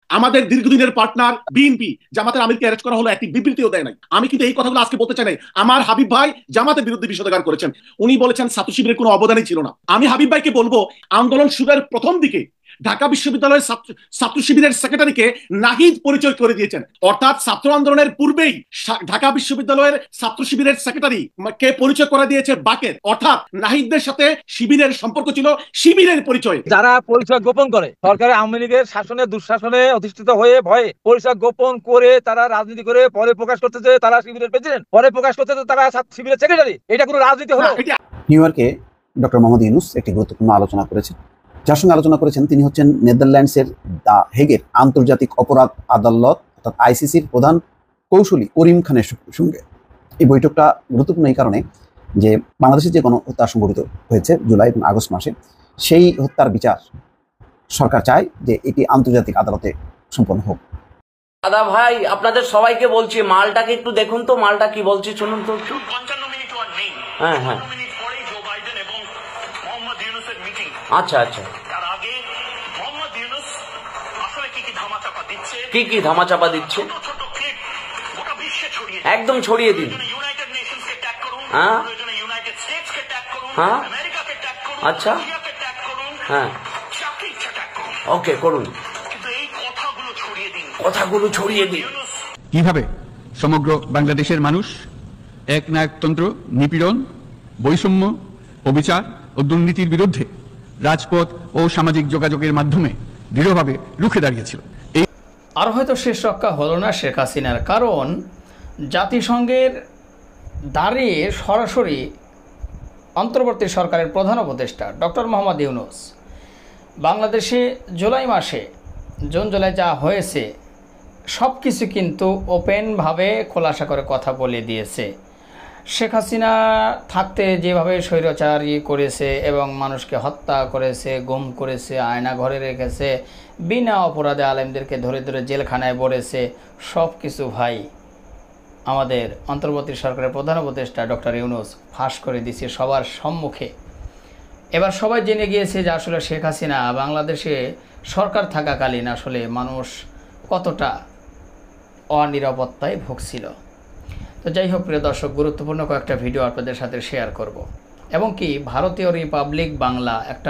আমাদের দীর্ঘদিনের partner BNP জামাতের আমিরকে অ্যারেস্ট করা হলো, একটি বিবৃতিও দেয় নাই। আমি কিন্তু এই কথাগুলো আজকে বলতে চাই নাই। আমার হাবিব ভাই জামাতের বিরুদ্ধে বিষোদগার করেছেন। উনি বলেছেন ছাত্র শিবিরের কোনো অবদানই ছিল না। আমি হাবিব ভাইকে বলবো, আন্দোলন শুরুর প্রথম দিকে ঢাকা বিশ্ববিদ্যালয়ের ছাত্র শিবিরের সেক্রেটারিকে নাহিদ পরিচয় করে দিয়েছেন। অর্থাৎ ছাত্র আন্দোলনের পূর্বেই ঢাকা বিশ্ববিদ্যালয়ের ছাত্র শিবিরের সেক্রেটারি কে পরিচয় করে দিয়েছে বাকের। অর্থাৎ নাহিদদের সাথে শিবিরের সম্পর্ক ছিল শিবিরের পরিচয়। যারা পরিচয় গোপন করে সরকারের আওয়ামী লীগের শাসনে দুঃশাসনে অধিষ্ঠিত হয়ে ভয়ে পরিচয় গোপন করে তারা রাজনীতি করে পরে প্রকাশ করতেছে তারা শিবিরের প্রেসিডেন্ট, পরে প্রকাশ করতেছে তারা শিবিরের সেক্রেটারি, এটা কোনো রাজনীতি হলো? নিউ ইয়র্কে ডক্টর মোহাম্মদ ইউনূস একটি গুরুত্বপূর্ণ আলোচনা করেছেন। যার সঙ্গে আলোচনা করেছেন তিনি হচ্ছেন নেদারল্যান্ডসের দ্য হেগের আন্তর্জাতিক অপরাধ আদালত অর্থাৎ আইসিসির প্রধান কৌশলী করিম খানের সঙ্গে। এই বৈঠকটা গুরুত্বপূর্ণ এই কারণে যে বাংলাদেশে যে গণহত্যা সংঘটিত হয়েছে জুলাই এবং আগস্ট মাসে, সেই হত্যার বিচার সরকার চায় যে এটি আন্তর্জাতিক আদালতে সম্পন্ন হোক। দাদা ভাই আপনাদের সবাইকে বলছি, মালটাকে একটু দেখুন তো, মালটা কি বলছি শুনুন তো একটু। 55 মিনিট আর নেই। হ্যাঁ হ্যাঁ, 5 মিনিট পরেই জো বাইডেন এবং মোহাম্মদ ইউনূসের মিটিং। আচ্ছা আচ্ছা, তার আগে মোহাম্মদ ইউনূস আসলে কি ধামাচাপা দিচ্ছে, কি ধামাচাপা দিচ্ছে ছোট ছোট ক্লিপ গোটা বিশ্বে ছড়িয়ে একদম ছড়িয়ে দিন। ইউনাইটেড নেশনসকে ট্যাগ করুন, হ্যাঁ, প্রয়োজনে ইউনাইটেড স্টেটসকে ট্যাগ করুন, হ্যাঁ, আমেরিকাকে ট্যাগ করুন, আচ্ছা, রাশিয়াকে ট্যাগ করুন, হ্যাঁ, যাকে ইচ্ছা ট্যাগ করুন। ওকে করুন, কিন্তু এই কথাগুলো ছড়িয়ে দিন, কথাগুলো ছড়িয়ে দিন। ইউনূস কিভাবে সমগ্র বাংলাদেশের মানুষ একনায়কতন্ত্র, নিপীড়ন, বৈষম্য, অবিচার ও দুর্নীতির বিরুদ্ধে রাজপথ ও সামাজিক যোগাযোগের মাধ্যমে দৃঢ়ভাবে রুখে দাঁড়িয়েছিল। আর হয়তো শেষ রক্ষা হলো না শেখ হাসিনার, কারণ জাতিসংঘের দাঁড়িয়ে সরাসরি অন্তর্বর্তী সরকারের প্রধান উপদেষ্টা ডক্টর মোহাম্মদ ইউনূস বাংলাদেশে জুলাই মাসে জুন জুলাই যা হয়েছে সব কিছু কিন্তু ওপেনভাবে খোলাসা করে কথা বলে দিয়েছে। শেখ হাসিনা থাকতে যেভাবে স্বৈরাচারী করেছে এবং মানুষকে হত্যা করেছে, গুম করেছে, আয়না ঘরে রেখেছে, বিনা অপরাধে আলেমদেরকে ধরে ধরে জেলখানায় বলেছে, সব কিছু ভাই আমাদের অন্তর্বর্তী সরকারের প্রধান উপদেষ্টা ডক্টর ইউনূস ফাঁস করে দিয়েছে সবার সম্মুখে। এবার সবাই জেনে গিয়েছে যে আসলে শেখ হাসিনা বাংলাদেশে সরকার থাকাকালীন আসলে মানুষ কতটা অনিরাপত্তায় ভুগছিল। তো যাই হোক প্রিয় দর্শক, গুরুত্বপূর্ণ কয়েকটা ভিডিও আপনাদের সাথে শেয়ার করব। এবং কি ভারতীয় রিপাবলিক বাংলা একটা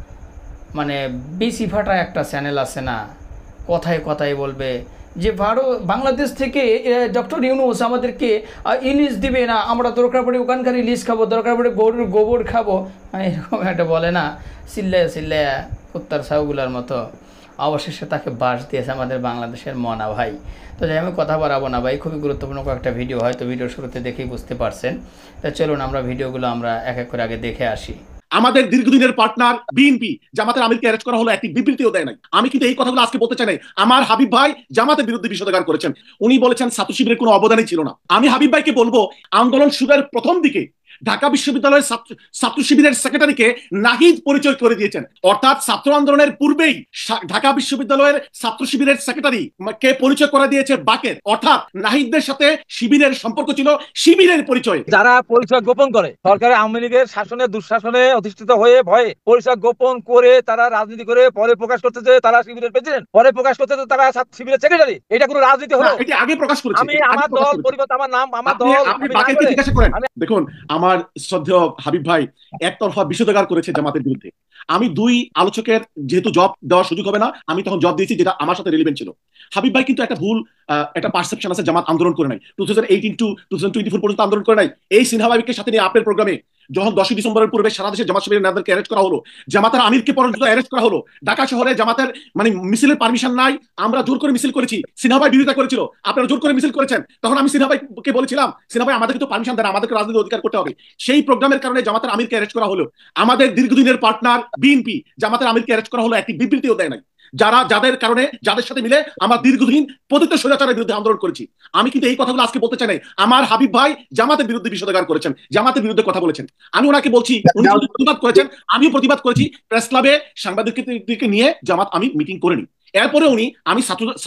মানে বিসি ফাটা একটা চ্যানেল আছে না, কথায় কথায় বলবে যে বাংলাদেশ থেকে ডক্টর ইউনূস আমাদেরকে ইলিশ দিবে না, আমরা দরকার পড়ে ওখানকার ইলিশ খাবো, দরকার পড়ে গরুর গোবর খাবো, এরকম একটা বলে না, চিল্লায় চিল্লায় কুত্তার ছাউগুলার মতো। অবশেষে তাকে বাস দিয়েছে আমাদের বাংলাদেশের মনা ভাই। তো যাই আমি কথা বাড়াবো না ভাই, খুবই গুরুত্বপূর্ণ কয়েকটা ভিডিও, হয়তো ভিডিও শুরুতে দেখেই বুঝতে পারছেন। তা চলুন আমরা ভিডিওগুলো আমরা এক এক করে আগে দেখে আসি। আমাদের দীর্ঘদিনের পার্টনার বিএনপি জামাতের আমিরকে অ্যারেস্ট করা হলো, একটি বিবৃতিও দেয় নাই। আমি কিন্তু এই কথাগুলো আজকে বলতে চাই নাই। আমার হাবিব ভাই জামাতের বিরুদ্ধে বিষোদগার করেছেন। উনি বলেছেন ছাত্র শিবিরের কোনো অবদানই ছিল না। আমি হাবিব ভাইকে বলবো, আন্দোলন শুরুর প্রথম দিকে ঢাকা বিশ্ববিদ্যালয়ের ছাত্র শিবিরের সেক্রেটারিকে নাহিদ পরিচয় করে দিয়েছেন। অর্থাৎ ছাত্র আন্দোলনের পূর্বেই ঢাকা বিশ্ববিদ্যালয়ের ছাত্র শিবিরের সেক্রেটারি কে পরিচয় করে দিয়েছে বাকের। অর্থাৎ নাহিদদের সাথে শিবিরের সম্পর্ক ছিল শিবিরের পরিচয়। যারা পরিচয় গোপন করে সরকারের আওয়ামী লীগের শাসনে দুঃশাসনে অধিষ্ঠিত হয়ে ভয়ে পরিচয় গোপন করে তারা রাজনীতি করে পরে প্রকাশ করতেছে তারা শিবিরের প্রেসিডেন্ট, পরে প্রকাশ করতেছে তারা শিবিরের সেক্রেটারি, এটা কোনো রাজনীতি হলো? এটি আগে প্রকাশ করেছে। আমি আমার দল পরিবর্তন, আমার নাম, আমার দল, আপনি বাকেরকে জিজ্ঞাসা করেন। দেখুন আমার শ্রদ্ধেয় হাবিব ভাই একতরফা বিষোদগার করেছে জামাতের বিরুদ্ধে। আমি দুই আলোচকের যেহেতু জব দেওয়ার সুযোগ হবে না, আমি তখন জব দিয়েছি যেটা আমার সাথে রিলেভেন্ট ছিল। হাবিব ভাই কিন্তু একটা ভুল একটা পারসেপশন আছে, জামাত আন্দোলন করে নাই, 2018 to 2024 পর্যন্ত আন্দোলন করে নাই। এই সিনহা ভাইকে সাথে নিয়ে আপনার প্রোগ্রামে যখন 10 ডিসেম্বরের পূর্বে সারা দেশে জামাত শিবিরের নেতাদেরকে অ্যারেস্ট করা হলো, জামাতের আমিরকে পর্যন্ত অ্যারেস্ট করা হলো, ঢাকা শহরে জামাতের মানে মিছিলের পারমিশন নাই, আমরা জোর করে মিছিল করেছি, সিনহা ভাই বিরোধিতা করেছিল, আপনারা জোর করে মিছিল করেছেন। তখন আমি সিনহা ভাইকে বলেছিলাম, সিনহা ভাই আমাদেরকে তো পারমিশন দেন, আমাদেরকে রাজনৈতিক অধিকার করতে হবে। সেই প্রোগ্রামের কারণে জামাতের আমিরকে অ্যারেস্ট করা হলো। আমাদের দীর্ঘদিনের পার্টনার বিএনপি জামাতের আমিরকে অ্যারেস্ট করা হলো, একটি বিবৃতিও দেয় নাই। যাদের কারণে যাদের সাথে মিলে আমরা দীর্ঘদিন পতিত স্বৈরাচারের বিরুদ্ধে আন্দোলন করেছি। আমি কিন্তু এই কথাগুলো আজকে বলতে চাই নাই। আমার হাবিব ভাই জামাতের বিরুদ্ধে বিষোদগার করেছেন, জামাতের বিরুদ্ধে কথা বলেছেন। আমি ওনাকে বলছি, উনি প্রতিবাদ করেছেন, আমিও প্রতিবাদ করেছি। প্রেস ক্লাবে সাংবাদিকদেরকে নিয়ে জামাত আমি মিটিং করিনি। এরপরে আমি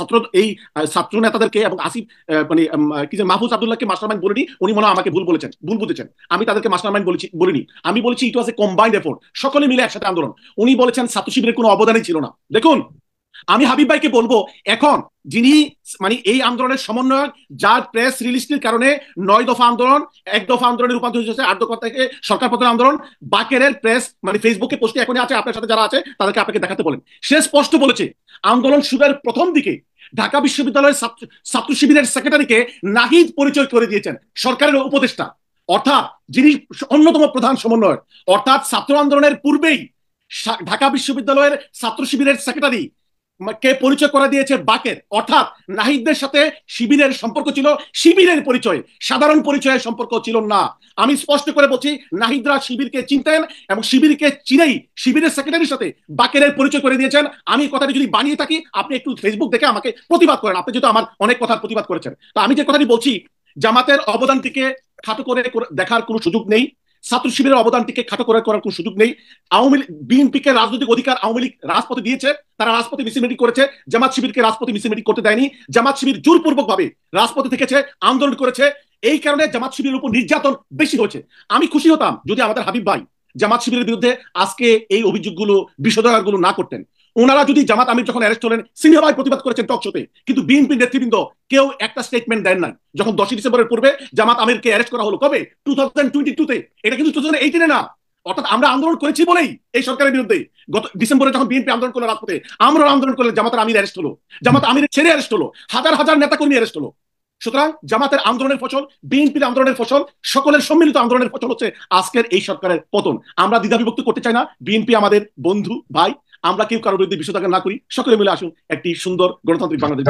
ছাত্র নেতাদেরকে এবং আসিফ মানে কি যে মাহফুজ আব্দুল্লাহকে মাস্টারমাইন্ড বলিনি, উনি মনে হয় আমাকে ভুল বুঝেছেন। আমি তাদেরকে মাস্টারমাইন্ড বলিনি, আমি বলেছি ইট ওয়াজ এ কম্বাইন্ড এফোর্ট, সকলে মিলে একসাথে আন্দোলন। উনি বলেছেন ছাত্র শিবিরের কোনো অবদানই ছিল না। দেখুন আমি হাবিব ভাইকে বলবো, এখন যিনি মানে এই আন্দোলনের সমন্বয়ক, যার প্রেস রিলিজটির কারণে 9 দফা আন্দোলন 1 দফা আন্দোলনে রূপান্তরিত হয়েছে, 8 দফা থেকে সরকার পতন আন্দোলন, বাকেরের প্রেস মানে ফেসবুকে পোস্টে এখনই আছে, আপনার সাথে যারা আছে তাদেরকে আপনাকে দেখাতে বলেন। সে স্পষ্ট বলেছে আন্দোলন শুরুর প্রথম দিকে ঢাকা বিশ্ববিদ্যালয়ের ছাত্র শিবিরের সেক্রেটারিকে নাহিদ পরিচয় করে দিয়েছেন সরকারের উপদেষ্টা, অর্থাৎ যিনি অন্যতম প্রধান সমন্বয়ক, অর্থাৎ ছাত্র আন্দোলনের পূর্বেই ঢাকা বিশ্ববিদ্যালয়ের ছাত্র শিবিরের সেক্রেটারি কে পরিচয় করে দিয়েছে বাকের, অর্থাৎ নাহিদদের সাথে শিবিরের সম্পর্ক ছিল শিবিরের পরিচয়, সাধারণ পরিচয়ের সম্পর্ক ছিল না। আমি স্পষ্ট করে বলছি, নাহিদরা শিবিরকে চিনতেন এবং শিবিরকে চিনেই শিবিরের সেক্রেটারির সাথে বাকেরের পরিচয় করে দিয়েছেন। আমি কথাটি যদি বানিয়ে থাকি আপনি একটু ফেসবুক দেখে আমাকে প্রতিবাদ করেন, আপনি যেহেতু আমার অনেক কথার প্রতিবাদ করেছেন। তো আমি যে কথাটি বলছি, জামাতের অবদানটিকে খাটো করে দেখার কোনো সুযোগ নেই, ছাত্র শিবিরের অবদানটিকে খাটো করে করার কোনো সুযোগ নেই। আওয়ামী লীগ বিএনপিকে রাজনৈতিক অধিকার আওয়ামী লীগ রাজপথে দিয়েছে, তারা রাজপথে মিছিল মিটিং করেছে, জামাত শিবিরকে রাজপথে মিছিল মিটিং করতে দেয়নি। জামাত শিবির জোরপূর্বক ভাবে রাজপথে থেকেছে, আন্দোলন করেছে, এই কারণে জামাত শিবিরের উপর নির্যাতন বেশি হয়েছে। আমি খুশি হতাম যদি আমাদের হাবিব ভাই জামাত শিবিরের বিরুদ্ধে আজকে এই অভিযোগগুলো বিষোদগারগুলো না করতেন। ওনারা যদি জামাত আমির যখন অ্যারেস্ট হলেন সিনিয়র ভাই প্রতিবাদ করেছেন টক শোতে, কিন্তু বিএনপি নেতৃবৃন্দ কেউ একটা স্টেটমেন্ট দেন নাই। যখন 10 ডিসেম্বরের পূর্বে জামাত আমিরকে অ্যারেস্ট করা হলো, কবে 2022-তে, এটা কিন্তু 2018-এ না। অর্থাৎ আমরা আন্দোলন করেছি বলেই এই সরকারের বিরুদ্ধে গত ডিসেম্বরে যখন বিএনপি আন্দোলন করলো রাজপথে, আমরা আন্দোলন করলে জামাতের আমির অ্যারেস্ট হলো, জামাত আমিরের ছেড়ে অ্যারেস্ট হলো, হাজার হাজার নেতাকর্মী অ্যারেস্ট হলো। সুতরাং জামাতের আন্দোলনের ফসল, বিএনপির আন্দোলনের ফসল, সকলের সম্মিলিত আন্দোলনের ফসল হচ্ছে আজকের এই সরকারের পতন। আমরা দ্বিধাবিভক্ত করতে চাই না, বিএনপি আমাদের বন্ধু ভাই, আমরা কেউ কারোর বিরুদ্ধে বিষোদগার না করি, সকলে মিলে আসুন একটি সুন্দর গণতান্ত্রিক বাংলাদেশ।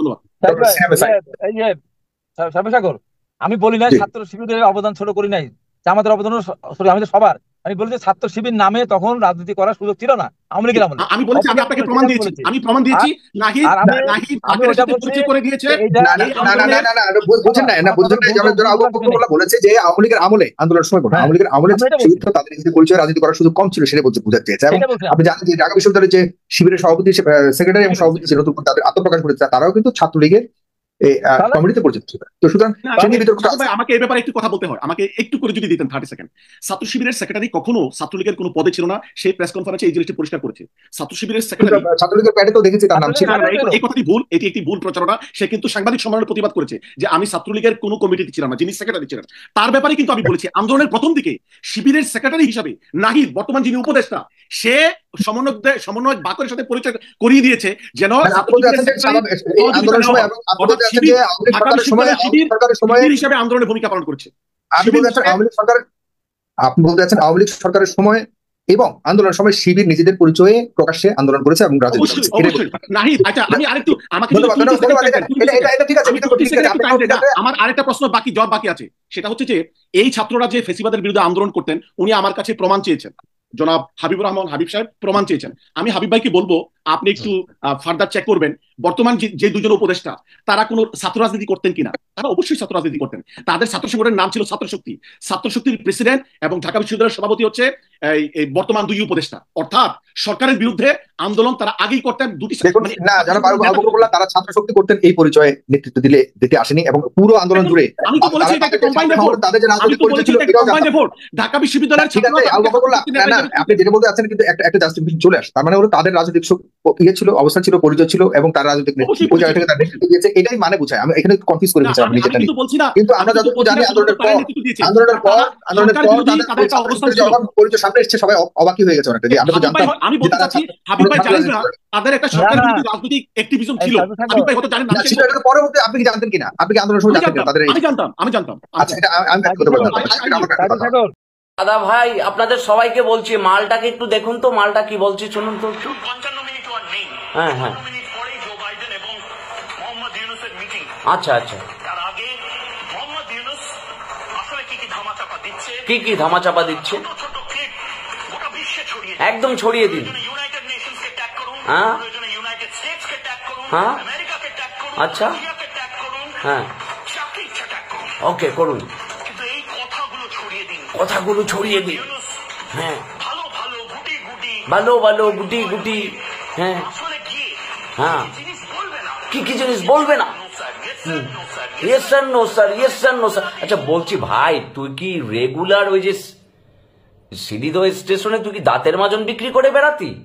ধন্যবাদ। আমি বলি নাই ছাত্র শিবিরের অবদান ছোট করি নাই, আমাদের অবদান আমাদের সবার। আমি বলি যে ছাত্র শিবির নামে তখন রাজনীতি করার সুযোগ ছিল না আওয়ামী লীগের আমলে। আমি বলেছি, আমি আপনাকে প্রমাণ দিয়েছি, আমি প্রমাণ দিয়েছি। নাহিদ পরিচয় করে দিয়েছে। বুঝছেন না বুঝছেন না, বলেছে যে আওয়ামী লীগের আমলে আন্দোলনের সময় আওয়ামী লীগের আমলে তাদের নিজেদের পরিচয় রাজনীতি করার সুযোগ কম ছিল, সেটা বোঝাতে চেয়েছে। এবং আপনি জানেন যে ঢাকা বিশ্ববিদ্যালয়ের যে শিবিরের সভাপতি, সেক্রেটারি এবং সভাপতি ছিল, তাদের আত্মপ্রকাশ করেছে, তারাও কিন্তু ছাত্রলীগের কমিটিতে পরিচিত ছিল। তো সুতরাং আমাকে এই ব্যাপারে একটু কথা বলতে হয়, আমাকে একটু করে যদি দিতেন 30 সেকেন্ড। ছাত্র শিবিরের সেক্রেটারি কখনো ছাত্রলীগের কোনো পদে ছিল না, সেই প্রেস কনফারেন্সে এই জিনিসটি পরিষ্কার করেছে। ছাত্র শিবিরের সেক্রেটারি ছাত্রলীগের প্যাডে তো দেখেছি তার নাম ছিল। এই কথাটি ভুল, এটি একটি ভুল প্রচারণা। সে কিন্তু সাংবাদিক সম্মেলনে প্রতিবাদ করেছে যে আমি ছাত্রলীগের কোনো কমিটিতে ছিলাম না, যিনি সেক্রেটারি ছিলেন তার ব্যাপারে কিন্তু আমি বলেছি আন্দোলনের প্রথম দিকে শিবিরের সেক্রেটারি হিসাবে নাহিদ, বর্তমান যিনি উপদেষ্টা, সে সমন্বয় বাকরের সাথে পরিচয় করিয়ে দিয়েছে যেন হিসাবে আন্দোলনের ভূমিকা পালন করছে। আপনি বলতে চাচ্ছেন আওয়ামী লীগ সরকারের সময় এবং আন্দোলনের সময় শিবির নিজেদের পরিচয়ে প্রকাশ্যে আন্দোলন করেছে এবং আমার আরেকটা প্রশ্ন জবাব বাকি আছে, সেটা হচ্ছে যে এই ছাত্ররা যে ফেসিবাদের বিরুদ্ধে আন্দোলন করতেন, উনি আমার কাছে প্রমাণ চেয়েছেন, জনাব হাবিবুর রহমান হাবিব সাহেব প্রমাণ চেয়েছেন। আমি হাবিব ভাইকে বলবো আপনি একটু ফার্দার চেক করবেন বর্তমান যে দুজন উপদেষ্টা তারা কোনো ছাত্র রাজনীতি করতেন কিনা। তারা অবশ্যই ছাত্র রাজনীতি করতেন, তাদের ছাত্র সংগঠনের নাম ছিল ছাত্র শক্তি। ছাত্র শক্তির প্রেসিডেন্ট এবং ঢাকা বিশ্ববিদ্যালয়ের সভাপতি হচ্ছে এই বর্তমান দুই উপদেষ্টা, অর্থাৎ সরকারের বিরুদ্ধে আন্দোলন তারা আগেই করতেন। দুটি তারা ছাত্র শক্তি করতেন, এই পরিচয়ে নেতৃত্ব দিতে আসেনি এবং পুরো আন্দোলন জুড়ে আমি তো বলেছি এটা একটা কম্বাইন্ড এফোর্ট, ঢাকা বিশ্ববিদ্যালয়ের আপনি যেটা বলতে চাচ্ছেন কিন্তু একটা জাস্টিফিকেশন চলে আসে, তার মানে হলো তাদের রাজনৈতিক ইয়ে ছিল, অবস্থান ছিল, পরিচয় ছিল এবং তার রাজনৈতিক ওই জায়গা থেকে তার নেতৃত্ব দিয়েছে, এটাই মানে বোঝায়। আমি এখানে কনফিউজ করে দিচ্ছি, আমি যেটা কিন্তু আমরা যতটুকু জানি আন্দোলনের পর যখন পরিচয় সামনে এসেছে সবাই অবাকি হয়ে গেছে অনেকটা, যে আমরা তো জানতাম। আমি বলতে চাচ্ছি হাবিব ভাই জানেন না তাদের একটা সরকার বিরোধী রাজনৈতিক অ্যাক্টিভিজম ছিল, হাবিব ভাই হয়তো জানেন না, সেটা পরবর্তী আপনি কি জানতেন কিনা? আপনি কি আন্দোলনের সময় জানতেন কিনা তাদের? আমি জানতাম। আচ্ছা, এটা আমি কথা বলবো। দাদা ভাই আপনাদের সবাইকে বলছি মালটাকে একটু দেখুন তো, মালটা কি বলছি শুনুন তো একটু। 55 মিনিট আর নেই, হ্যাঁ 5 মিনিট পরেই জো বাইডেন এবং মোহাম্মদ ইউনূসের মিটিং। আচ্ছা আচ্ছা, তার আগে মোহাম্মদ ইউনূস আসলে কি ধামাচাপা দিচ্ছে, কি ধামাচাপা দিচ্ছে, ছোট ছোট ক্লিপ গোটা বিশ্বে ছড়িয়ে একদম ছড়িয়ে দিন। ইউনাইটেড নেশনসকে ট্যাগ করুন, হ্যাঁ ইউনাইটেড স্টেটসকে ট্যাগ করুন, হ্যাঁ আমেরিকাকে ট্যাগ করুন, আচ্ছা রাশিয়াকে ট্যাগ করুন, হ্যাঁ যাকে ইচ্ছা ট্যাগ করুন, ওকে করুন, কিন্তু এই কথাগুলো ছড়িয়ে দিন, কথাগুলো ছড়িয়ে দিন। ইউনূস হ্যাঁ ভালো ভালো গুটি গুটি ভালো ভালো গুটি গুটি, হ্যাঁ আসলে গিয়ে হ্যাঁ জিনিস বলবে না, কি জিনিস বলবে না। Yes sir no sir, yes sir no sir. আচ্ছা বলছি ভাই, তুই কি রেগুলার ওই যে সিঁড়িদহ স্টেশনে তুই কি দাঁতের মাজন বিক্রি করে বেড়াতি?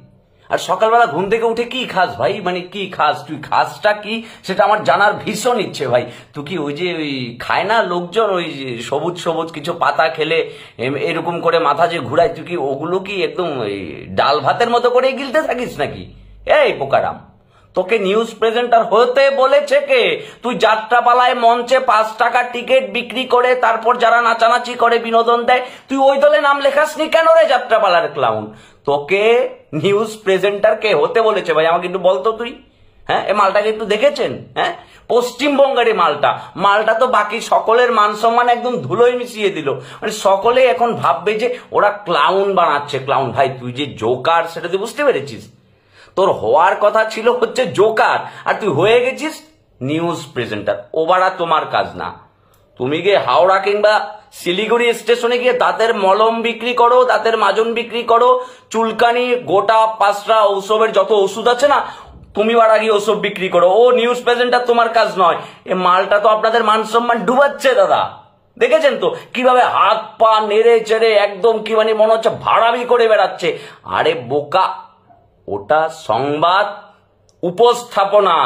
আর সকালবেলা ঘুম থেকে উঠে কি খাস ভাই, মানে কি খাস তুই, খাসটা কি সেটা আমার জানার ভীষণ ইচ্ছে ভাই। তুই কি ওই যে ওই খায় না লোকজন ওই সবুজ সবুজ কিছু পাতা খেলে এরকম করে মাথা যে ঘুরায়, তুই কি ওগুলো কি একদম ওই ডাল ভাতের মতো করে গিলতে থাকিস নাকি? এই পোকারাম, তোকে নিউজ প্রেজেন্টার হতে বলেছে কে? তুই যাত্রাপালায় মঞ্চে 5 টাকার টিকিট বিক্রি করে তারপর যারা নাচানাচি করে বিনোদন দেয়, তুই ওই দলে নাম লেখাসনি কেন রে যাত্রাপালার ক্লাউন? তোকে নিউজ প্রেজেন্টার কে হতে বলেছে ভাই আমাকে একটু বলতো তুই। হ্যাঁ, এই মালটাকে একটু দেখেছেন? হ্যাঁ, পশ্চিমবঙ্গের মালটা তো বাকি সকলের মান সম্মান একদম ধুলোয় মিশিয়ে দিল। মানে সকলে এখন ভাববে যে ওরা ক্লাউন বানাচ্ছে। ক্লাউন ভাই, তুই যে জোকার সেটা তুই বুঝতে পেরেছিস? তোর হওয়ার কথা ছিল হচ্ছে জোকার, আর তুই হয়ে গেছিস নিউজ প্রেজেন্টার। ওবারা তোমার কাজ না। তুমি গিয়ে হাওড়া কিংবা শিলিগুড়ি স্টেশনে গিয়ে দাঁতের মলম বিক্রি করো, দাঁতের মাজন বিক্রি করো, চুলকানি, গোটা পাঁচরা ওসবের যত ওষুধ আছে না, তুমি বাড়া গিয়ে ওসব বিক্রি করো। ও নিউজ প্রেজেন্টার তোমার কাজ নয়। এ মালটা তো আপনাদের মান সম্মান ডুবাচ্ছে দাদা। দেখেছেন তো কিভাবে হাত পা নেড়ে চেড়ে একদম কি মানে মনে হচ্ছে ভাড়ামি করে বেড়াচ্ছে। আরে বোকা, ওটা সংবাদ উপস্থাপনা।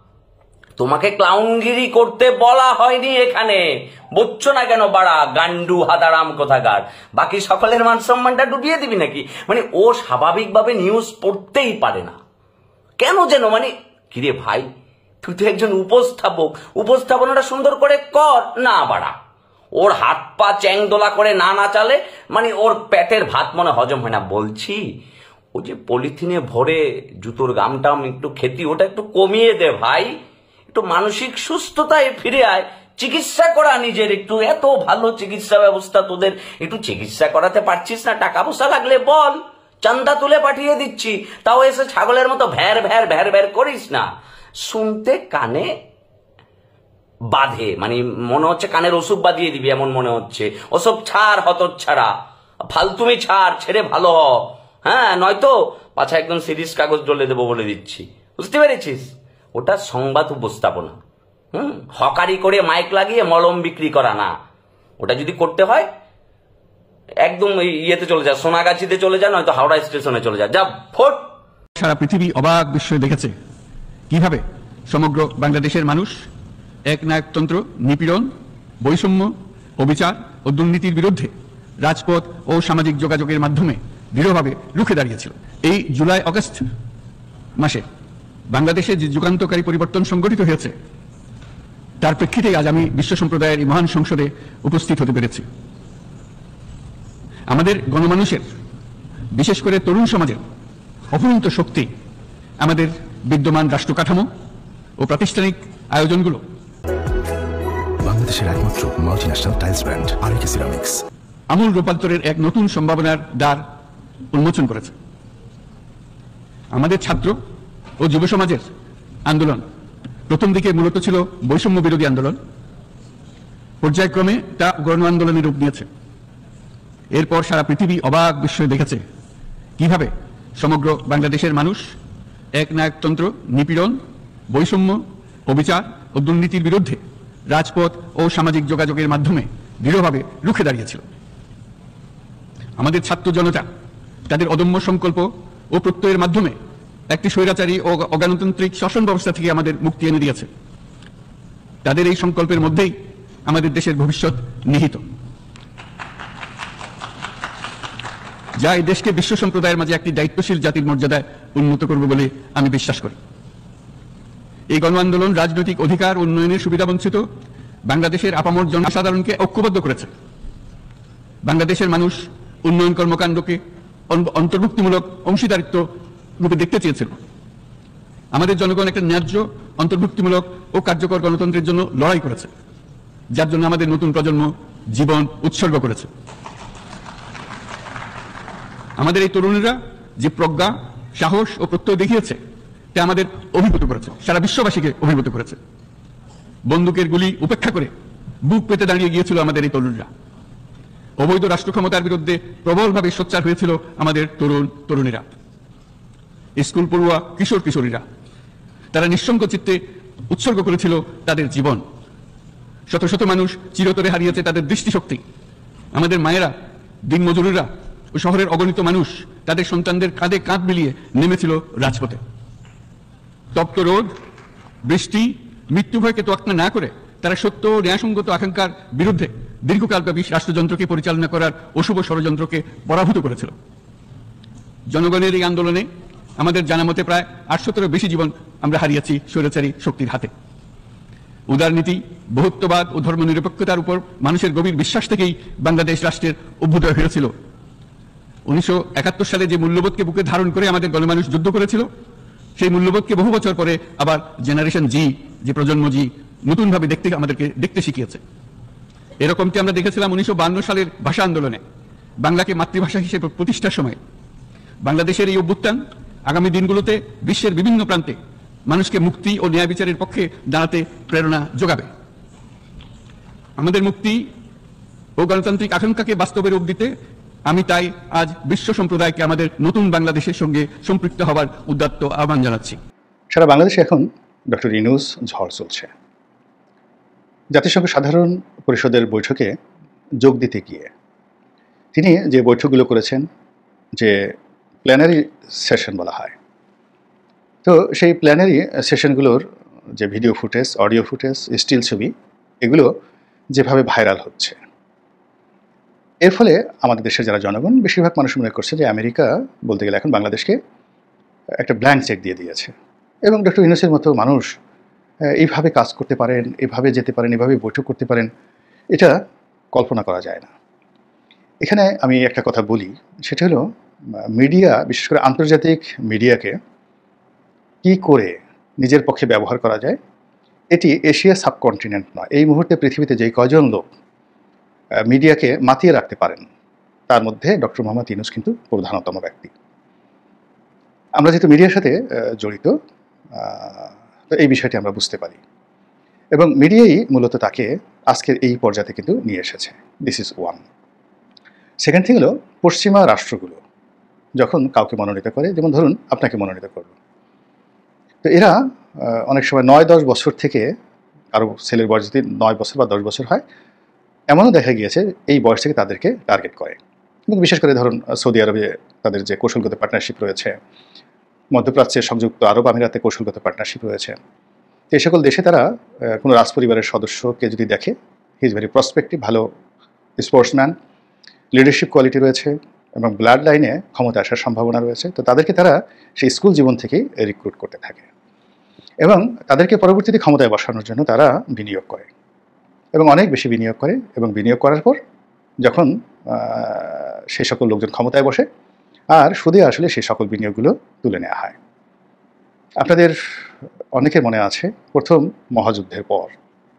তোমাকে ক্লাউনগিরি করতে বলা হয়নি এখানে। বুঝছো না কেন বাড়া গান্ডু হাদারাম কোথাকার? বাকি সকলের মান সম্মানটা ডুবিয়ে দিবি নাকি? মানে ও স্বাভাবিকভাবে নিউজ পড়তেই পারে না কেন যেন। মানে কিরে ভাই, তুই তো একজন উপস্থাপক, উপস্থাপনাটা সুন্দর করে কর না বাড়া। ওর হাত পা চ্যাংদোলা করে না নাচালে মানে ওর পেটের ভাত মনে হজম হয় না। বলছি ও যে পলিথিনে ভরে জুতোর গামটাম একটু খেতি, ওটা একটু কমিয়ে দে ভাই। একটু মানসিক সুস্থতায় ফিরে আয়, চিকিৎসা করা নিজের একটু। এত ভালো চিকিৎসা ব্যবস্থা তোদের, একটু চিকিৎসা করাতে পারছিস না? টাকা পয়সা লাগলে বল, চান্দা তুলে পাঠিয়ে দিচ্ছি। তাও এসে ছাগলের মতো ভ্যার ভ্যার ভ্যার ভ্যার করিস না। শুনতে কানে বাধে, মানে মনে হচ্ছে কানের ওষুধ বাঁধিয়ে দিবি এমন মনে হচ্ছে। ওসব ছাড়, হতচ্ছাড়া ফালতুমি ছাড়, ছেড়ে ভালো হ। হ্যাঁ, নয়তো পাছা একদম সিরিজ কাগজ ডলে দেবো বলে দিচ্ছি। বুঝতে পেরেছিস? ওটা সংবাদ উপস্থাপনা। হকারি করে মাইক লাগিয়ে মলম বিক্রি করা না। ওটা যদি করতে হয় একদম ইয়েতে চলে যা, সোনাগাছিতে চলে যা, নয়তো হাওড়া স্টেশনে চলে যা। ফোট। সারা পৃথিবী অবাক বিস্ময়ে দেখেছে কিভাবে সমগ্র বাংলাদেশের মানুষ একনায়কতন্ত্র, নিপীড়ন, বৈষম্য, অবিচার ও দুর্নীতির বিরুদ্ধে রাজপথ ও সামাজিক যোগাযোগের মাধ্যমে দৃঢ়ভাবে রুখে দাঁড়িয়েছিল। এই জুলাই আগস্ট মাসে বাংলাদেশে যে যুগান্তকারী পরিবর্তন সংঘটিত হয়েছে তার প্রেক্ষিতে আজ আমি বিশ্ব সম্প্রদায়ের এই মহান সংসদে উপস্থিত হতে পেরেছি। আমাদের গণমানুষের, বিশেষ করে তরুণ সমাজের অফুরন্ত শক্তি আমাদের বিদ্যমান রাষ্ট্র কাঠামো ও প্রাতিষ্ঠানিক আয়োজনগুলো বাংলাদেশের একমাত্র multinational tiles brand RAK ceramics আমূল রূপান্তরের এক নতুন সম্ভাবনার দ্বার উন্মোচন করেছে। আমাদের ছাত্র ও যুব সমাজের আন্দোলন প্রথম দিকে মূলত ছিল বৈষম্য বিরোধী আন্দোলন, পর্যায়ক্রমে তা গণ আন্দোলনের রূপ নিয়েছে। এরপর সারা পৃথিবী অবাক বিস্ময়ে দেখেছে কিভাবে সমগ্র বাংলাদেশের মানুষ একনায়কতন্ত্র, নিপীড়ন, বৈষম্য, অবিচার ও দুর্নীতির বিরুদ্ধে রাজপথ ও সামাজিক যোগাযোগের মাধ্যমে দৃঢ়ভাবে রুখে দাঁড়িয়েছিল। আমাদের ছাত্র জনতা তাদের অদম্য সংকল্প ও প্রত্যয়ের মাধ্যমে একটি স্বৈরাচারী ও অগণতান্ত্রিক শাসন ব্যবস্থা থেকে আমাদের মুক্তি এনে দিয়েছে। তাদের এই সংকল্পের মধ্যেই আমাদের দেশের ভবিষ্যৎ নিহিত, যা এই দেশকে বিশ্ব সম্প্রদায়ের মাঝে একটি দায়িত্বশীল জাতির মর্যাদায় উন্নত করবে বলে আমি বিশ্বাস করি। এই গণ আন্দোলন রাজনৈতিক অধিকার উন্নয়নের সুবিধাবঞ্চিত বাংলাদেশের আপামর জনসাধারণকে ঐক্যবদ্ধ করেছে। বাংলাদেশের মানুষ উন্নয়ন কর্মকাণ্ডকে অন্তর্ভুক্তিমূলক অংশীদারিত্ব রূপে দেখতে চেয়েছিল। আমাদের জনগণ একটা ন্যায্য, অন্তর্ভুক্তিমূলক ও কার্যকর গণতন্ত্রের জন্য লড়াই করেছে, যার জন্য আমাদের নতুন প্রজন্ম জীবন উৎসর্গ করেছে। আমাদের এই তরুণীরা যে প্রজ্ঞা, সাহস ও প্রত্যয় দেখিয়েছে তা আমাদের অভিভূত করেছে, সারা বিশ্ববাসীকে অভিভূত করেছে। বন্দুকের গুলি উপেক্ষা করে বুক পেতে দাঁড়িয়ে গিয়েছিল আমাদের এই তরুণরা। অবৈধ রাষ্ট্র ক্ষমতার বিরুদ্ধে প্রবলভাবে সোচ্চার হয়েছিল আমাদের তরুণ তরুণীরা, স্কুল পড়ুয়া কিশোর কিশোরীরা। তারা নিঃসঙ্গ চিত্তে উৎসর্গ করেছিল তাদের জীবন। শত শত মানুষ চিরতরে হারিয়েছে তাদের দৃষ্টিশক্তি। আমাদের মায়েরা, দিনমজুরিরা ও শহরের অগণিত মানুষ তাদের সন্তানদের কাঁধে কাঁধ মিলিয়ে নেমেছিল রাজপথে। তপ্ত রোদ, বৃষ্টি, মৃত্যু ভয়কে তোয়াক্কা না করে তারা সত্য ও ন্যায়সঙ্গত আকাঙ্ক্ষার বিরুদ্ধে দীর্ঘকালব্যাপী রাষ্ট্রযন্ত্রকে পরিচালনা করার অশুভ ষড়যন্ত্রকে পরাভূত করেছিল। জনগণের এই আন্দোলনে আমাদের জানা মতে প্রায় 800-এরও বেশি জীবন আমরা হারিয়েছি স্বৈরাচারী শক্তির হাতে। উদারনীতি, বহুত্ববাদ ও ধর্মনিরপেক্ষতার উপর মানুষের গভীর বিশ্বাস থেকেই বাংলাদেশ রাষ্ট্রের অভ্যুদয় হয়েছিল। 1971 সালে যে মূল্যবোধকে বুকে ধারণ করে আমাদের গণমানুষ যুদ্ধ করেছিল, সেই মূল্যবোধকে বহু বছর পরে আবার জেনারেশন জি, যে প্রজন্ম জি, নতুনভাবে আমাদেরকে দেখতে শিখিয়েছে। এরকমটি আমরা দেখেছিলাম 1952 সালের ভাষা আন্দোলনে, বাংলাকে মাতৃভাষা হিসেবে প্রতিষ্ঠার সময়। বাংলাদেশের এই অভ্যুত্থান আগামী দিনগুলোতে বিশ্বের বিভিন্ন প্রান্তে মানুষকে মুক্তি ও ন্যায় বিচারের পক্ষে দাঁড়াতে প্রেরণা যোগাবে। আমাদের মুক্তি ও গণতান্ত্রিক আকাঙ্ক্ষাকে বাস্তবে রূপ দিতে আমি তাই আজ বিশ্ব সম্প্রদায়কে আমাদের নতুন বাংলাদেশের সঙ্গে সম্পৃক্ত হওয়ার উদাত্ত আহ্বান জানাচ্ছি। সারা বাংলাদেশে এখন ডক্টর ইউনূস ঝড় চলছে। জাতিসংঘ সাধারণ পরিষদের বৈঠকে যোগ দিতে গিয়ে তিনি যে বৈঠকগুলো করেছেন, যে প্ল্যানারি সেশন বলা হয়, তো সেই প্ল্যানারি সেশনগুলোর যে video footage, audio footage, still ছবি, এগুলো যেভাবে ভাইরাল হচ্ছে, এর ফলে আমাদের দেশের যারা জনগণ, বেশিরভাগ মানুষ মনে করছে যে আমেরিকা বলতে গেলে এখন বাংলাদেশকে একটা ব্ল্যাঙ্ক চেক দিয়ে দিয়েছে এবং ডক্টর ইউনূসের মতো মানুষ এইভাবে কাজ করতে পারেন, এভাবে যেতে পারেন, এভাবে বৈঠক করতে পারেন, এটা কল্পনা করা যায় না। এখানে আমি একটা কথা বলি, সেটা হলো মিডিয়া, বিশেষ করে আন্তর্জাতিক মিডিয়াকে কি করে নিজের পক্ষে ব্যবহার করা যায়, এটি এশিয়া সাবকন্টিনেন্ট নয়, এই মুহূর্তে পৃথিবীতে যে কয়জন লোক মিডিয়াকে মাতিয়ে রাখতে পারেন, তার মধ্যে ডক্টর মোহাম্মদ ইউনূস কিন্তু প্রধানতম ব্যক্তি। আমরা যেহেতু মিডিয়ার সাথে জড়িত, তো এই বিষয়টি আমরা বুঝতে পারি এবং মিডিয়াই মূলত তাকে আজকের এই পর্যায়ে কিন্তু নিয়ে এসেছে। This is one. Second thing হলো, পশ্চিমা রাষ্ট্রগুলো যখন কাউকে মনোনীত করে, যেমন ধরুন আপনাকে মনোনীত করলো, তো এরা অনেক সময় 9-10 বছর থেকে, আরও ছেলের বয়স যদি 9 বছর বা 10 বছর হয়, এমনও দেখা গিয়েছে এই বয়স থেকে তাদেরকে টার্গেট করে। এবং বিশেষ করে ধরুন সৌদি আরবে তাদের যে কৌশলগত পার্টনারশিপ রয়েছে, মধ্যপ্রাচ্যের সংযুক্ত আরব আমিরাতে কৌশলগত পার্টনারশিপ রয়েছে, তো এই সকল দেশে তারা কোনো রাজপরিবারের সদস্যকে যদি দেখে, হি ইজ ভেরি প্রসপেক্টিভ, ভালো স্পোর্টসম্যান, লিডারশিপ কোয়ালিটি রয়েছে এবং ব্লাড লাইনে ক্ষমতা আসার সম্ভাবনা রয়েছে, তো তাদেরকে তারা সেই স্কুল জীবন থেকেই রিক্রুট করতে থাকে এবং তাদেরকে পরবর্তীতে ক্ষমতায় বসানোর জন্য তারা বিনিয়োগ করে এবং অনেক বেশি বিনিয়োগ করে এবং বিনিয়োগ করার পর যখন সেই সকল লোকজন ক্ষমতায় বসে, আর সুদে আসলে সেই সকল বিনিয়োগগুলো তুলে নেওয়া হয়। আপনাদের অনেকের মনে আছে প্রথম মহাযুদ্ধের পর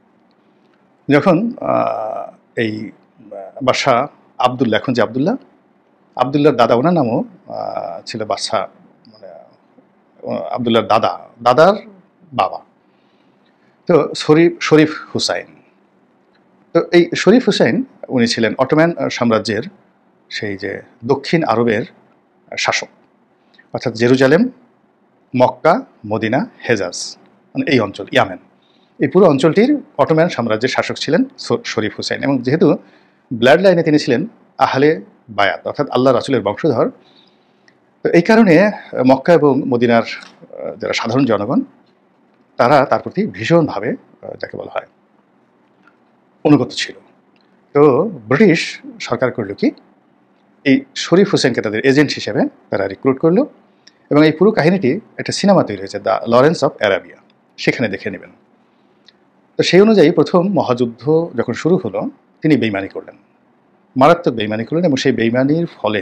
যখন এই বাদশাহ আবদুল্লাহ, এখন যে আবদুল্লাহর দাদা, ওনার নামও ছিল বাদশাহ, মানে আবদুল্লাহর দাদার বাবা, তো শরীফ হুসাইন। তো এই শরীফ হুসাইন উনি ছিলেন অটোম্যান সাম্রাজ্যের সেই যে দক্ষিণ আরবের শাসক, অর্থাৎ জেরুজালেম, মক্কা, মদিনা, হেজাজ, মানে এই অঞ্চল, ইয়ামেন, এই পুরো অঞ্চলটির অটোম্যান সাম্রাজ্যের শাসক ছিলেন শরীফ হুসাইন। এবং যেহেতু ব্লাড লাইনে তিনি ছিলেন আহলে বায়াত, অর্থাৎ আল্লাহ রাসূলের বংশধর, তো এই কারণে মক্কা এবং মদিনার যারা সাধারণ জনগণ, তারা তার প্রতি ভীষণভাবে, যাকে বলা হয়, অনুগত ছিল। তো ব্রিটিশ সরকার করলো কি, এই শরীফ হুসেনকে তাদের এজেন্ট হিসেবে তারা রিক্রুট করলো এবং এই পুরো কাহিনীটি একটা সিনেমা তৈরি হয়েছে, দ্য লরেন্স অফ অ্যারাবিয়া, সেখানে দেখে নেবেন। তো সেই অনুযায়ী প্রথম মহাযুদ্ধ যখন শুরু হলো, তিনি বেইমানি করলেন, মারাত্মক বেইমানি করলেন এবং সেই বেইমানির ফলে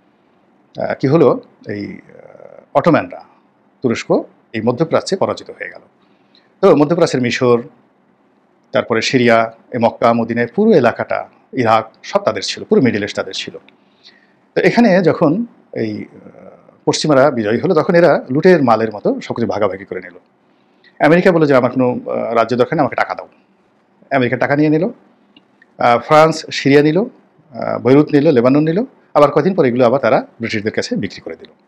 কি হলো, এই অটোম্যানরা, তুরস্ক, এই মধ্যপ্রাচ্যে পরাজিত হয়ে গেল। তো মধ্যপ্রাচ্যের মিশর, তারপরে সিরিয়া, এই মক্কা, মদিনায় পুরো এলাকাটা, ইরাক, সব তাদের ছিল, পুরো মিডল ইস্ট তাদের ছিল। তো এখানে যখন এই পশ্চিমারা বিজয়ী হলো, তখন এরা লুটের মালের মতো সব কিছু ভাগাভাগি করে নিল। আমেরিকা বলল যে আমার কোনো রাজ্য দরকার নেই, আমাকে টাকা দাও। আমেরিকা টাকা নিয়ে নিল, ফ্রান্স সিরিয়া নিল, বৈরুত নিল, লেবানন নিল, আবার কদিন পর এগুলো আবার তারা ব্রিটিশদের কাছে বিক্রি করে দিল।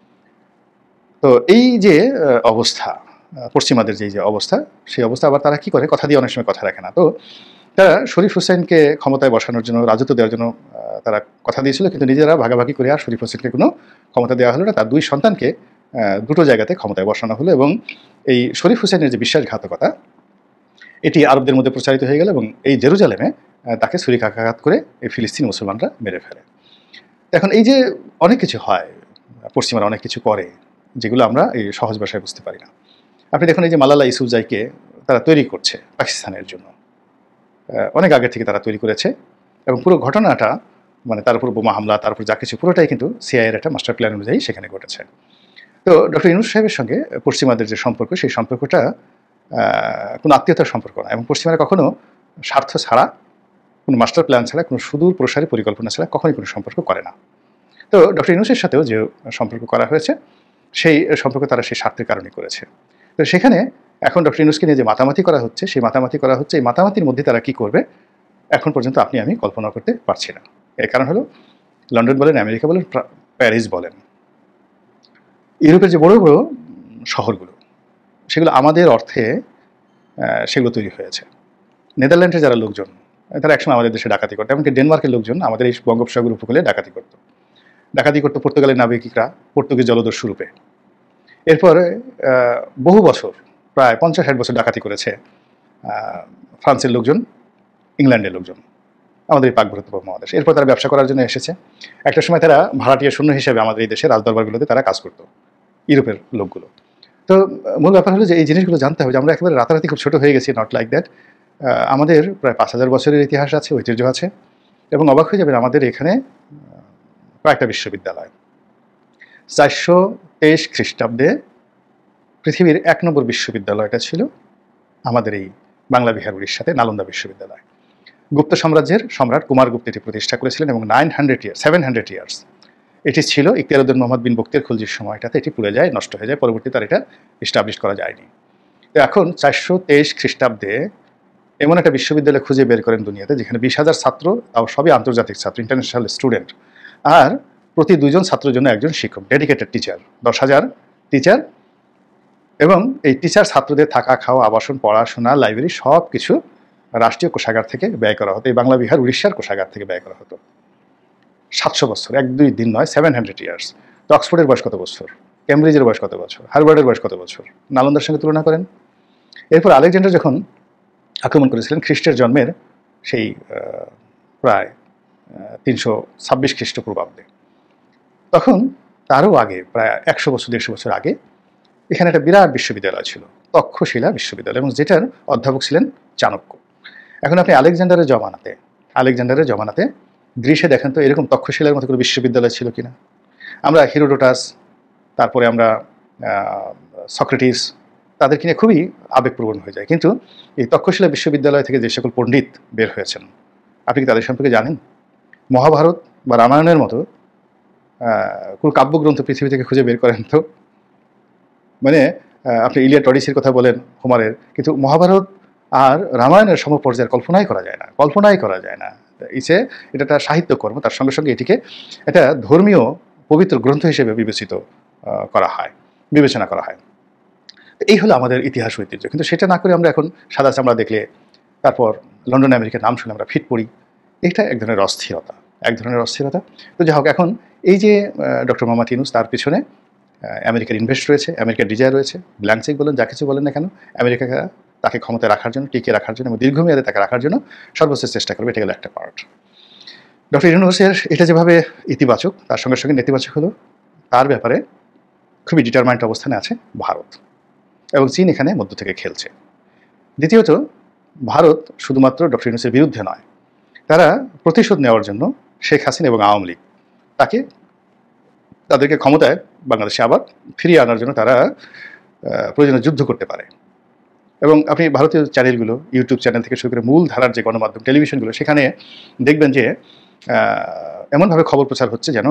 তো এই যে অবস্থা, পশ্চিমাদের যে অবস্থা, সেই অবস্থা আবার তারা কি করে, কথা দিয়ে অনেক সময় কথা রাখে না। তো তারা শরীফ হোসেনকে ক্ষমতায় বসানোর জন্য, রাজত্ব দেওয়ার জন্য তারা কথা দিয়েছিল, কিন্তু নিজেরা ভাগাভাগি করে আর শরীফ হোসেনকে কোনো ক্ষমতা দেওয়া হলো না। তার দুই সন্তানকে দুটো জায়গাতে ক্ষমতায় বসানো হলো, এবং এই শরীফ হোসেনের যে বিশ্বাসঘাতকতা এটি আরবদের মধ্যে প্রচারিত হয়ে গেল, এবং এই জেরুজালেমে তাকে ছুরিকাঘাত করে এই ফিলিস্তিনি মুসলমানরা মেরে ফেলে। এখন এই যে অনেক কিছু হয়, পশ্চিমারা অনেক কিছু করে যেগুলো আমরা এই সহজ ভাষায় বুঝতে পারি না। আপনি দেখুন, এই যে মালালা ইউসুফজাইকে তারা তৈরি করছে পাকিস্তানের জন্য, অনেক আগে থেকে তারা তৈরি করেছে, এবং পুরো ঘটনাটা মানে তার উপর বোমা হামলা, তার উপর যা কিছু পুরোটাই কিন্তু সিআইএর একটা মাস্টার প্ল্যান অনুযায়ী সেখানে ঘটেছে। তো ডক্টর ইউনূস সাহেবের সঙ্গে পশ্চিমাদের যে সম্পর্ক, সেই সম্পর্কটা কোনো আত্মীয়তার সম্পর্ক না, এবং পশ্চিমারা কখনো স্বার্থ ছাড়া, কোনো মাস্টার প্ল্যান ছাড়া, কোনো সুদূর প্রসারী পরিকল্পনা ছাড়া কখনোই কোনো সম্পর্ক করে না। তো ডক্টর ইউনূসের সাথেও যে সম্পর্ক করা হয়েছে, সেই সম্পর্ক তারা সেই স্বার্থের কারণে করেছে। তো সেখানে এখন ডক্টর ইউনূসকে নিয়ে যে মাতামাতি করা হচ্ছে, সেই মাতামাতি করা হচ্ছে, এই মাতামাতির মধ্যে তারা কী করবে এখন পর্যন্ত আপনি আমি কল্পনা করতে পারছি না। এর কারণ হলো, লন্ডন বলেন, আমেরিকা বলেন, প্যারিস বলেন, ইউরোপের যে বড় বড় শহরগুলো, সেগুলো আমাদের অর্থে সেগুলো তৈরি হয়েছে। নেদারল্যান্ডের যারা লোকজন, তারা একসময় আমাদের দেশে ডাকাতি করতো, এমনকি ডেনমার্কের লোকজন আমাদের এই বঙ্গোপসাগর উপকূলে ডাকাতি করতো পর্তুগালের নাবিকরা পর্তুগিজ জলদস্যু রূপে। এরপরে বহু বছর, প্রায় 50-60 বছর ডাকাতি করেছে ফ্রান্সের লোকজন, ইংল্যান্ডের লোকজন আমাদের এই পাক ভারত উপমহাদেশ। এরপর তারা ব্যবসা করার জন্য এসেছে। একটা সময় তারা ভাড়াটিয়া শূন্য হিসেবে আমাদের এই দেশের রাজদরবারগুলোতে তারা কাজ করতো, ইউরোপের লোকগুলো। তো মূল ব্যাপার হলো যে এই জিনিসগুলো জানতে হবে যে আমরা একেবারে রাতারাতি খুব ছোটো হয়ে গেছি, নট লাইক দ্যাট। আমাদের প্রায় 5000 বছরের ইতিহাস আছে, ঐতিহ্য আছে, এবং অবাক হয়ে যাবেন আমাদের এখানে কয়েকটা বিশ্ববিদ্যালয়। 423 খ্রিস্টাব্দে পৃথিবীর 1 নম্বর বিশ্ববিদ্যালয়টা ছিল আমাদের এই বাংলা বিহার উড়িষ্যাতে নালন্দা বিশ্ববিদ্যালয়। গুপ্ত সাম্রাজ্যের সম্রাট কুমারগুপ্ত এটি প্রতিষ্ঠা করেছিলেন, এবং 700 ইয়ার্স এটি ছিল। ইখতিয়ারউদ্দিন মোহাম্মদ বিন বখতিয়ার খলজির সময়টাতে এটি পুড়ে যায়, নষ্ট হয়ে যায়, পরবর্তীতে আর এটা এস্টাবলিশ করা যায়নি। তো এখন 423 খ্রিস্টাব্দে এমন একটা বিশ্ববিদ্যালয় খুঁজে বের করেন দুনিয়াতে, যেখানে 20,000 ছাত্র, তাও সবই আন্তর্জাতিক ছাত্র, ইন্টারন্যাশনাল স্টুডেন্ট, আর প্রতি 2 জন ছাত্রের জন্য একজন শিক্ষক, ডেডিকেটেড টিচার, 10,000 টিচার, এবং এই টিচার ছাত্রদের থাকা, খাওয়া, আবাসন, পড়াশোনা, লাইব্রেরি সব কিছু রাষ্ট্রীয় কোষাগার থেকে ব্যয় করা হতো। এই বাংলা বিহার উড়িষ্যার কোষাগার থেকে ব্যয় করা হতো। 700 বছর, 1-2 দিন নয়, 700 ইয়ার্স। তো অক্সফোর্ডের বয়স কত বছর, ক্যামব্রিজের বয়স কত বছর, হার্ভার্ডের বয়স কত বছর, নালন্দার সঙ্গে তুলনা করেন। এরপর আলেকজান্ডার যখন আক্রমণ করেছিলেন খ্রিস্টের জন্মের সেই প্রায় 326 খ্রিস্টপূর্বাব্দে, তখন তারও আগে প্রায় 100 বছর 150 বছর আগে এখানে একটা বিরাট বিশ্ববিদ্যালয় ছিল, তক্ষশিলা বিশ্ববিদ্যালয়, এবং যেটার অধ্যাপক ছিলেন চাণক্য। এখন আপনি আলেকজান্ডারের জমানাতে গ্রিসে দেখেন তো এরকম তক্ষশিলার মতো কোনো বিশ্ববিদ্যালয় ছিল কিনা। আমরা হিরোডোটাস, তারপরে আমরা সক্রেটিস, তাদেরকে নিয়ে খুবই আবেগপ্রবণ হয়ে যায়, কিন্তু এই তক্ষশিলা বিশ্ববিদ্যালয় থেকে যে সকল পণ্ডিত বের হয়েছেন, আপনি কি তাদের সম্পর্কে জানেন? মহাভারত বা রামায়ণের মতো কোনো কাব্যগ্রন্থ পৃথিবী থেকে খুঁজে বের করেন তো। মানে আপনি ইলিয়াড অডিসির কথা বলেন হোমারের, কিন্তু মহাভারত আর রামায়ণের সমপর্যায়ের কল্পনাই করা যায় না। এটা একটা সাহিত্যকর্ম, তার সঙ্গে সঙ্গে এটিকে একটা ধর্মীয় পবিত্র গ্রন্থ হিসেবে বিবেচনা করা হয়। এই হলো আমাদের ইতিহাস ঐতিহ্য, কিন্তু সেটা না করে আমরা এখন সাদা চামড়া দেখলে, তারপর লন্ডন আমেরিকার নাম শুনে আমরা ফিট পড়ি। এটা এক ধরনের অস্থিরতা। তো যাই হোক, এখন এই যে ডক্টর মোহাম্মদ ইউনূস, তার পিছনে আমেরিকার ইনভেস্ট রয়েছে, আমেরিকার ডিজায়ার রয়েছে, ব্ল্যাঙ্ক চেক বলেন, যা কিছু বলেন না কেন, আমেরিকা তাকে ক্ষমতায় রাখার জন্য, টিকিয়ে রাখার জন্য এবং দীর্ঘমেয়াদে তাকে রাখার জন্য সর্বোচ্চ চেষ্টা করবে। এটা গেল একটা পার্ট। ডক্টর ইউনূসের এটা যেভাবে ইতিবাচক, তার সঙ্গে সঙ্গে নেতিবাচক হলো তার ব্যাপারে খুবই ডিটারমাইন্ড অবস্থানে আছে ভারত, এবং চীন এখানে মধ্য থেকে খেলছে। দ্বিতীয়ত, ভারত শুধুমাত্র ডক্টর ইউনূসের বিরুদ্ধে নয়, তারা প্রতিশোধ নেওয়ার জন্য শেখ হাসিনা এবং আওয়ামী লীগ তাদেরকে ক্ষমতায় বাংলাদেশে আবার ফিরিয়ে আনার জন্য তারা প্রয়োজনে যুদ্ধ করতে পারে। এবং আপনি ভারতীয় চ্যানেলগুলো, ইউটিউব চ্যানেল থেকে শুরু করে মূল ধারার যে গণমাধ্যম টেলিভিশনগুলো, সেখানে দেখবেন যে এমনভাবে খবর প্রচার হচ্ছে যেন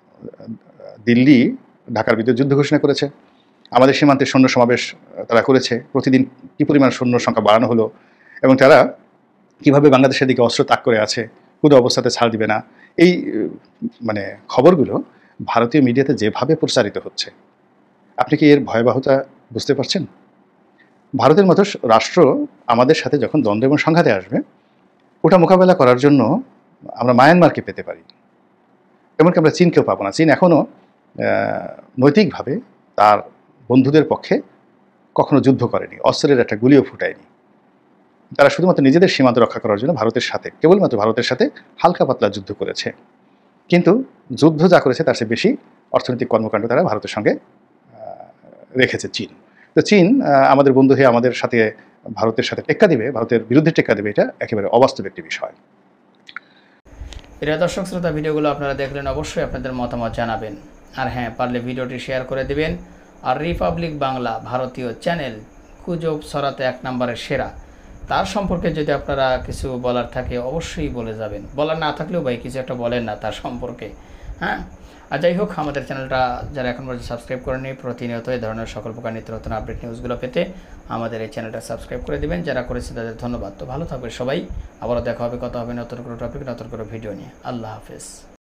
দিল্লি ঢাকার বিরুদ্ধে যুদ্ধ ঘোষণা করেছে, আমাদের সীমান্তে সৈন্য সমাবেশ তারা করেছে, প্রতিদিন কী পরিমাণ সৈন্য সংখ্যা বাড়ানো হলো, এবং তারা কীভাবে বাংলাদেশের দিকে অস্ত্র তাক করে আছে, কোনো অবস্থাতে ছাড় দিবে না। এই মানে খবরগুলো ভারতীয় মিডিয়াতে যেভাবে প্রচারিত হচ্ছে, আপনি কি এর ভয়াবহতা বুঝতে পারছেন? ভারতের মতো রাষ্ট্র আমাদের সাথে যখন দ্বন্দ্ব এবং সংঘাতে আসবে, ওটা মোকাবেলা করার জন্য আমরা মায়ানমারকে পেতে পারি, এমনকি আমরা চীনকেও পাবো না। চীন এখনও নৈতিকভাবে তার বন্ধুদের পক্ষে কখনো যুদ্ধ করেনি, অস্ত্রের একটা গুলিও ফুটায়নি। তারা শুধুমাত্র নিজেদের সীমান্ত রক্ষা করার জন্য ভারতের সাথে, কেবলমাত্র ভারতের সাথে হালকা পাতলা যুদ্ধ করেছে। কিন্তু যুদ্ধ যা করেছে তার চেয়ে বেশি অর্থনৈতিক কর্মকাণ্ড তারা ভারতের সঙ্গে রেখেছে চীন। তো চীন আমাদের বন্ধু হয়ে আমাদের সাথে ভারতের সাথে টেক্কা দিবে, ভারতের বিরুদ্ধে টেক্কা দেবে, এটা একেবারে অবাস্তব একটি বিষয়। প্রিয় দর্শক শ্রোতা, ভিডিওগুলো আপনারা দেখলেন, অবশ্যই আপনাদের মতামত জানাবেন। আর হ্যাঁ, পারলে ভিডিওটি শেয়ার করে দিবেন। আর রিপাবলিক বাংলা ভারতীয় চ্যানেল গুজব ছড়াতে 1 নম্বরের সেরা, তার সম্পর্কে যদি আপনারা কিছু বলার থাকে অবশ্যই বলে যাবেন। বলার না থাকলেও ভাই কিছু একটা বলেন না তার সম্পর্কে, হ্যাঁ। আর যাই হোক, আমাদের চ্যানেলটা যারা এখন পর্যন্ত সাবস্ক্রাইব করেনি, প্রতিনিয়ত এই ধরনের সকল প্রকার নিত্য নতুন আপডেট নিউজগুলো পেতে আমাদের এই চ্যানেলটা সাবস্ক্রাইব করে দিবেন। যারা করেছে তাদের ধন্যবাদ। তো ভালো থাকবে সবাই, আবারও দেখা হবে, কথা হবে নতুন কোনো টপিক, নতুন কোনো ভিডিও নিয়ে। আল্লাহ হাফেজ।